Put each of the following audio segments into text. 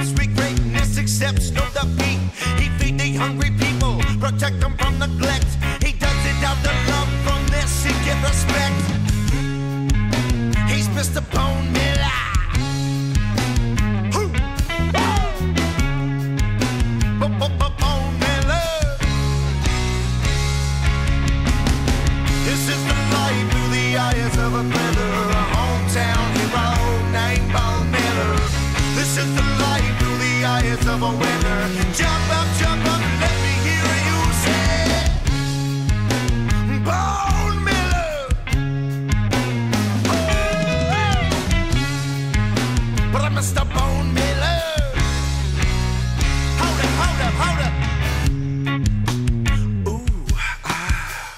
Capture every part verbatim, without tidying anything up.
sweet greatness accepts no defeat. He feed the hungry people, protect them from neglect. He does it out of love, from this he get respect. He's Mister Bone Miller. Woo! Bone Miller. This is the light through the eyes of a brother, a hometown hero named Bone Miller. This is the light through the eyes of a winner. Jump up, jump up, let me hear you say, Bone Miller. Oh, but I'm Mister Bone Miller. Hold up, hold up, hold up. Ooh, ah.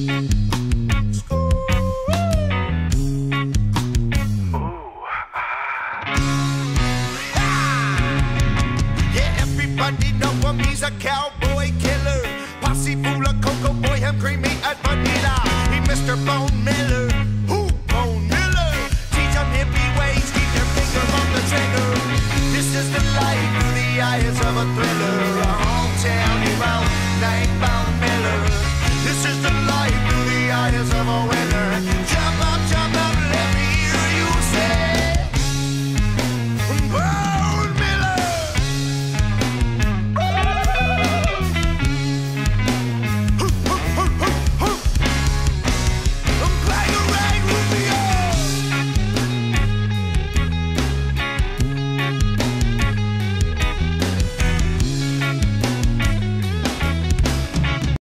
Everybody know him, he's a cowboy killer. Posse full of cocoa, boy, him creamy at vanilla. He Mister Bone